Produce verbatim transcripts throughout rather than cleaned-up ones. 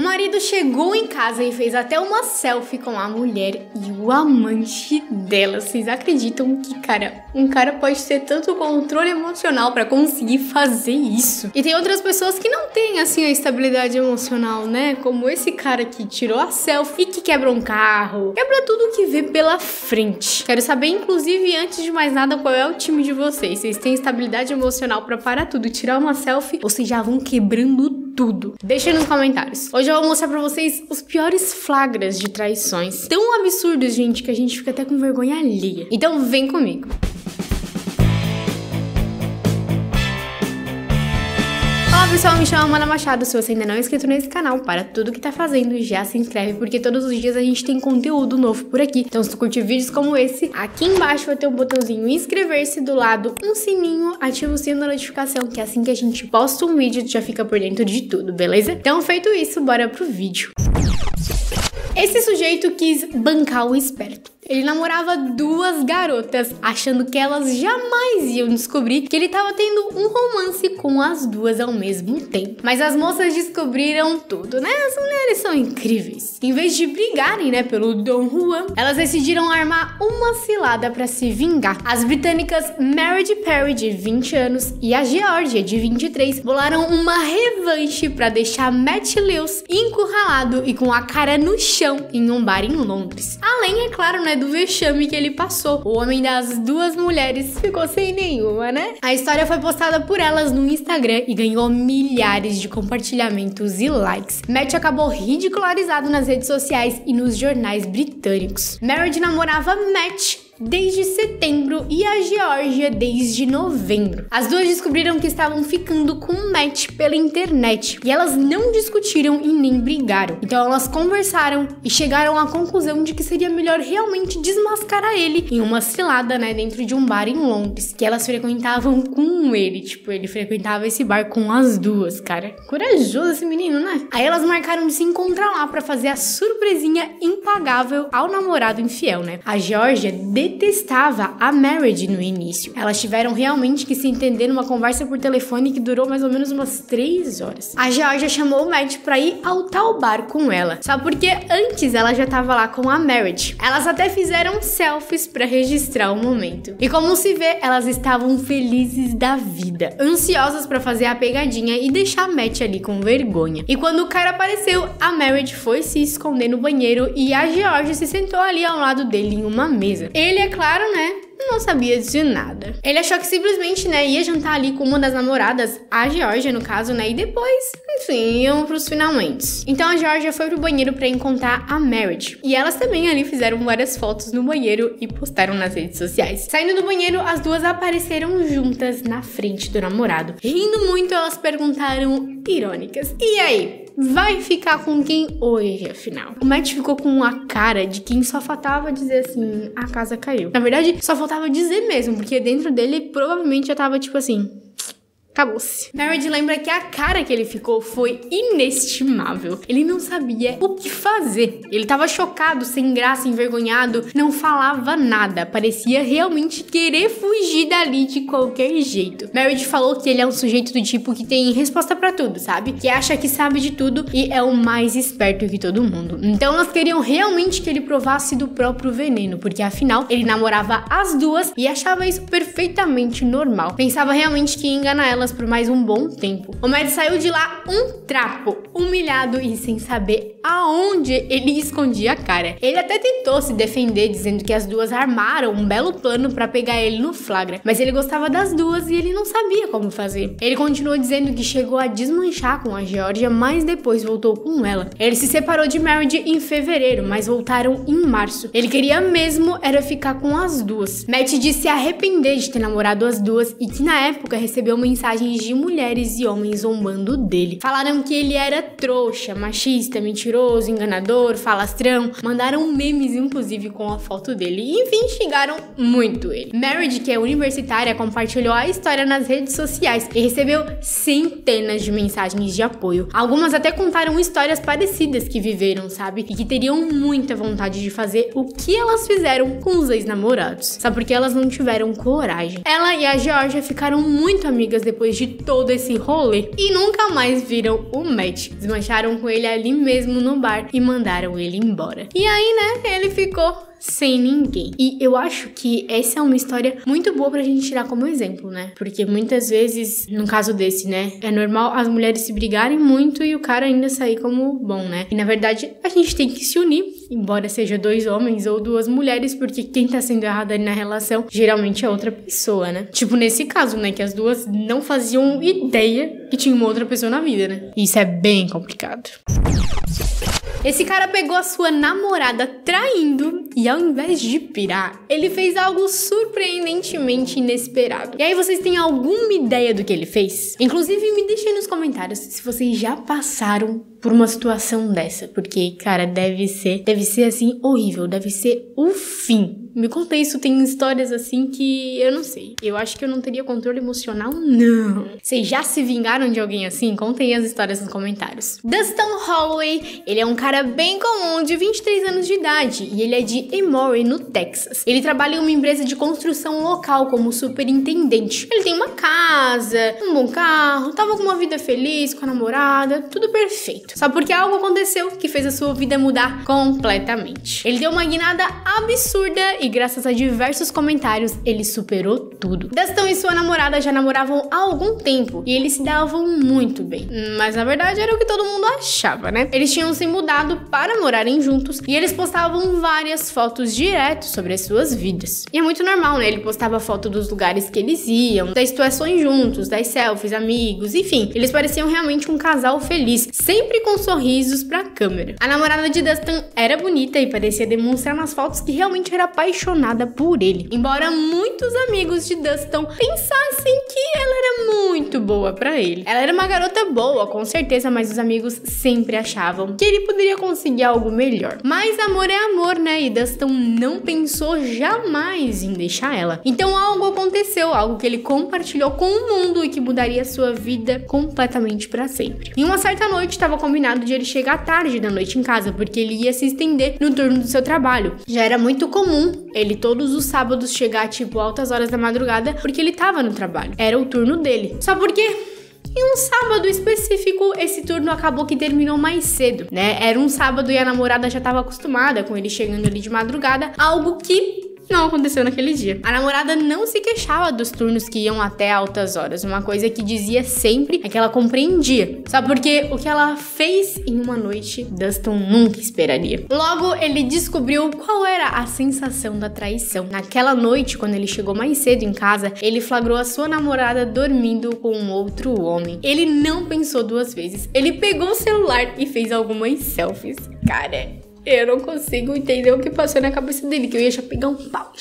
O marido chegou em casa e fez até uma selfie com a mulher e o amante dela. Vocês acreditam que, cara, um cara pode ter tanto controle emocional pra conseguir fazer isso? E tem outras pessoas que não têm, assim, a estabilidade emocional, né? Como esse cara que tirou a selfie e que quebra um carro, quebra tudo que vê pela frente. Quero saber, inclusive, antes de mais nada, qual é o time de vocês. Vocês têm estabilidade emocional pra parar tudo e tirar uma selfie? Ou vocês já vão quebrando tudo? Deixa aí nos comentários. Hoje eu vou mostrar pra vocês os piores flagras de traições. Tão absurdos, gente, que a gente fica até com vergonha alheia. Então vem comigo. Olá pessoal, me chamo Amanda Machado. Se você ainda não é inscrito nesse canal, para tudo que tá fazendo, já se inscreve, porque todos os dias a gente tem conteúdo novo por aqui. Então se tu curte vídeos como esse, aqui embaixo vai ter um botãozinho inscrever-se, do lado um sininho, ativa o sino da notificação, que assim que a gente posta um vídeo, tu já fica por dentro de tudo, beleza? Então feito isso, bora pro vídeo. Esse sujeito quis bancar o esperto. Ele namorava duas garotas, achando que elas jamais iam descobrir que ele estava tendo um romance com as duas ao mesmo tempo. Mas as moças descobriram tudo, né? As mulheres são incríveis. Em vez de brigarem, né, pelo Dom Juan, elas decidiram armar uma cilada para se vingar. As britânicas Mary Perry, de vinte anos, e a Georgia, de vinte e três, bolaram uma revanche para deixar Matt Lewis encurralado e com a cara no chão em um bar em Londres. Além, é claro, né, do vexame que ele passou. O homem das duas mulheres ficou sem nenhuma, né? A história foi postada por elas no Instagram e ganhou milhares de compartilhamentos e likes. Matt acabou ridicularizado nas redes sociais e nos jornais britânicos. Meredith namorava Matt desde setembro e a Georgia desde novembro. As duas descobriram que estavam ficando com o Matt pela internet e elas não discutiram e nem brigaram. Então elas conversaram e chegaram à conclusão de que seria melhor realmente desmascarar ele em uma cilada, né, dentro de um bar em Londres, que elas frequentavam com ele. Tipo, ele frequentava esse bar com as duas, cara. Corajoso esse menino, né? Aí elas marcaram de se encontrar lá pra fazer a surpresinha impagável ao namorado infiel, né? A Georgia detestava a Meredith no início. Elas tiveram realmente que se entender numa conversa por telefone que durou mais ou menos umas três horas. A Georgia chamou o Matt pra ir ao tal bar com ela, só porque antes ela já tava lá com a Meredith. Elas até fizeram selfies pra registrar o momento. E como se vê, elas estavam felizes da vida, ansiosas pra fazer a pegadinha e deixar Matt ali com vergonha. E quando o cara apareceu, a Meredith foi se esconder no banheiro e a Georgia se sentou ali ao lado dele em uma mesa. Ele, é claro, né, não sabia de nada. Ele achou que simplesmente, né, ia jantar ali com uma das namoradas, a Georgia no caso, né, e depois, enfim, iam pros finalmente. Então a Georgia foi pro banheiro pra encontrar a Meredith. E elas também ali fizeram várias fotos no banheiro e postaram nas redes sociais. Saindo do banheiro, as duas apareceram juntas na frente do namorado. Rindo muito, elas perguntaram, irônicas: e aí? Vai ficar com quem hoje, afinal? O Matt ficou com a cara de quem só faltava dizer assim, a casa caiu. Na verdade, só faltava dizer mesmo, porque dentro dele provavelmente já tava tipo assim, acabou-se. Meredith lembra que a cara que ele ficou foi inestimável. Ele não sabia o que fazer. Ele tava chocado, sem graça, envergonhado, não falava nada. Parecia realmente querer fugir dali de qualquer jeito. Meredith falou que ele é um sujeito do tipo que tem resposta pra tudo, sabe? Que acha que sabe de tudo e é o mais esperto que todo mundo. Então elas queriam realmente que ele provasse do próprio veneno, porque afinal ele namorava as duas e achava isso perfeitamente normal. Pensava realmente que ia enganar ela por mais um bom tempo. O Matt saiu de lá um trapo, humilhado e sem saber aonde ele escondia a cara. Ele até tentou se defender, dizendo que as duas armaram um belo plano pra pegar ele no flagra, mas ele gostava das duas e ele não sabia como fazer. Ele continuou dizendo que chegou a desmanchar com a Georgia, mas depois voltou com ela. Ele se separou de Meredith em fevereiro, mas voltaram em março. Ele queria mesmo era ficar com as duas. Matt disse se arrepender de ter namorado as duas e que na época recebeu mensagens de mulheres e homens zombando dele. Falaram que ele era trouxa, machista, mentiroso, enganador, falastrão. Mandaram memes, inclusive, com a foto dele. E, enfim, xingaram muito ele. Meredith, que é universitária, compartilhou a história nas redes sociais e recebeu centenas de mensagens de apoio. Algumas até contaram histórias parecidas que viveram, sabe? E que teriam muita vontade de fazer o que elas fizeram com os ex-namorados. Só porque elas não tiveram coragem. Ela e a Georgia ficaram muito amigas depois depois de todo esse rolê. E nunca mais viram o Matt. Desmancharam com ele ali mesmo no bar e mandaram ele embora. E aí, né, ele ficou sem ninguém. E eu acho que essa é uma história muito boa pra gente tirar como exemplo, né? Porque muitas vezes, num caso desse, né, é normal as mulheres se brigarem muito e o cara ainda sair como bom, né? E na verdade, a gente tem que se unir, embora seja dois homens ou duas mulheres, porque quem tá sendo errado ali na relação geralmente é outra pessoa, né? Tipo nesse caso, né, que as duas não faziam ideia que tinha uma outra pessoa na vida, né? Isso é bem complicado. Esse cara pegou a sua namorada traindo e ao invés de pirar, ele fez algo surpreendentemente inesperado. E aí vocês têm alguma ideia do que ele fez? Inclusive me deixem nos comentários se vocês já passaram por uma situação dessa, porque, cara, deve ser, deve ser assim horrível, deve ser o fim. Me conta isso, tem histórias assim que eu não sei. Eu acho que eu não teria controle emocional, não. Vocês já se vingaram de alguém assim? Contem as histórias nos comentários. Dustin Holloway, ele é um cara bem comum de vinte e três anos de idade e ele é de Emory, no Texas. Ele trabalha em uma empresa de construção local como superintendente. Ele tem uma casa, um bom carro, tava com uma vida feliz com a namorada, tudo perfeito. Só porque algo aconteceu que fez a sua vida mudar completamente. Ele deu uma guinada absurda e graças a diversos comentários, ele superou tudo. Dustin e sua namorada já namoravam há algum tempo e eles se davam muito bem. Mas na verdade era o que todo mundo achava, né? Eles tinham se mudado para morarem juntos e eles postavam várias fotos direto sobre as suas vidas. E é muito normal, né? Ele postava foto dos lugares que eles iam, das situações juntos, das selfies, amigos, enfim. Eles pareciam realmente um casal feliz, sempre com sorrisos pra câmera. A namorada de Dustin era bonita e parecia demonstrar nas fotos que realmente era apaixonada por ele. Embora muitos amigos de Dustin pensassem que ela era muito boa pra ele. Ela era uma garota boa, com certeza, mas os amigos sempre achavam que ele poderia conseguir algo melhor. Mas amor é amor, né? E Dustin não pensou jamais em deixar ela. Então algo aconteceu, algo que ele compartilhou com o mundo e que mudaria sua vida completamente pra sempre. Em uma certa noite, estava combinado de ele chegar tarde da noite em casa, porque ele ia se estender no turno do seu trabalho. Já era muito comum ele todos os sábados chegar tipo altas horas da madrugada, porque ele tava no trabalho. Era o turno dele. Só porque em um sábado específico, esse turno acabou que terminou mais cedo, né? Era um sábado e a namorada já tava acostumada com ele chegando ali de madrugada, algo que não aconteceu naquele dia. A namorada não se queixava dos turnos que iam até altas horas. Uma coisa que dizia sempre é que ela compreendia. Só porque o que ela fez em uma noite, Dustin nunca esperaria. Logo, ele descobriu qual era a sensação da traição. Naquela noite, quando ele chegou mais cedo em casa, ele flagrou a sua namorada dormindo com um outro homem. Ele não pensou duas vezes. Ele pegou o celular e fez algumas selfies. Cara, eu não consigo entender o que passou na cabeça dele, que eu ia já pegar um pau.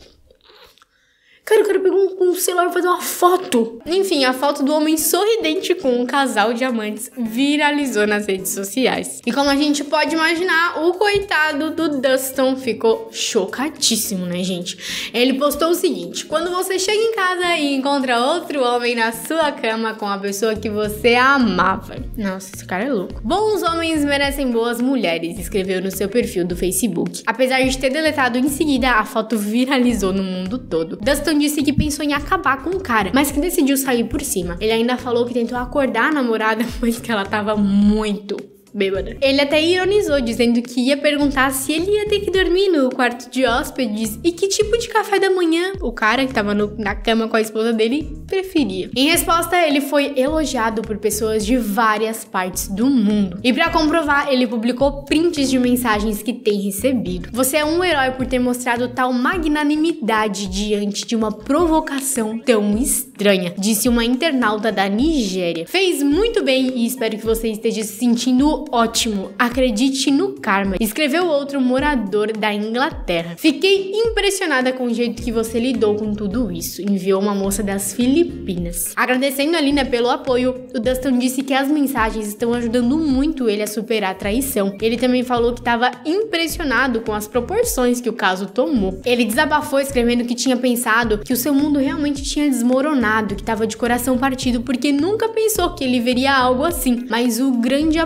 Cara, o cara pegou um, um celular e fazer uma foto. Enfim, a foto do homem sorridente com um casal de amantes viralizou nas redes sociais. E como a gente pode imaginar, o coitado do Dustin ficou chocadíssimo, né, gente? Ele postou o seguinte: quando você chega em casa e encontra outro homem na sua cama com a pessoa que você amava. Nossa, esse cara é louco. Bons homens merecem boas mulheres, escreveu no seu perfil do Facebook. Apesar de ter deletado em seguida, a foto viralizou no mundo todo. Dustin disse que pensou em acabar com o cara, mas que decidiu sair por cima. Ele ainda falou que tentou acordar a namorada, mas que ela tava muito bêbada. Ele até ironizou, dizendo que ia perguntar se ele ia ter que dormir no quarto de hóspedes e que tipo de café da manhã o cara que tava no, na cama com a esposa dele preferia. Em resposta, ele foi elogiado por pessoas de várias partes do mundo. E pra comprovar, ele publicou prints de mensagens que tem recebido. Você é um herói por ter mostrado tal magnanimidade diante de uma provocação tão estranha, disse uma internauta da Nigéria. Fez muito bem e espero que você esteja se sentindo ótimo, acredite no karma, escreveu outro morador da Inglaterra. Fiquei impressionada com o jeito que você lidou com tudo isso, enviou uma moça das Filipinas. Agradecendo a Lina pelo apoio, o Dustin disse que as mensagens estão ajudando muito ele a superar a traição. Ele também falou que estava impressionado com as proporções que o caso tomou. Ele desabafou escrevendo que tinha pensado que o seu mundo realmente tinha desmoronado, que estava de coração partido porque nunca pensou que ele veria algo assim, mas o grande apoio no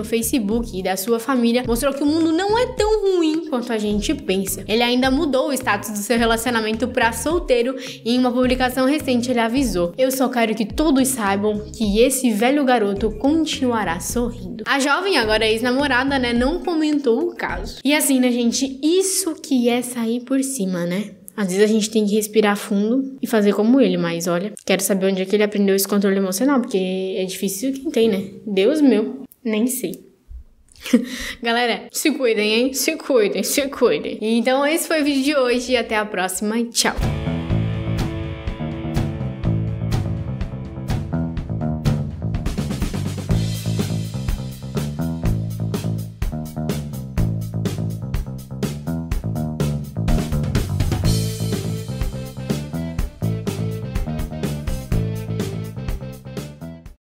Facebook e da sua família mostrou que o mundo não é tão ruim quanto a gente pensa. Ele ainda mudou o status do seu relacionamento para solteiro e em uma publicação recente ele avisou: "Eu só quero que todos saibam que esse velho garoto continuará sorrindo." A jovem, agora ex-namorada, né, não comentou o caso. E assim, né, gente, isso que é sair por cima, né? Às vezes a gente tem que respirar fundo e fazer como ele, mas olha, quero saber onde é que ele aprendeu esse controle emocional, porque é difícil quem tem, né? Deus meu, nem sei. Galera, se cuidem, hein? Se cuidem, se cuidem. Então esse foi o vídeo de hoje e até a próxima. Tchau!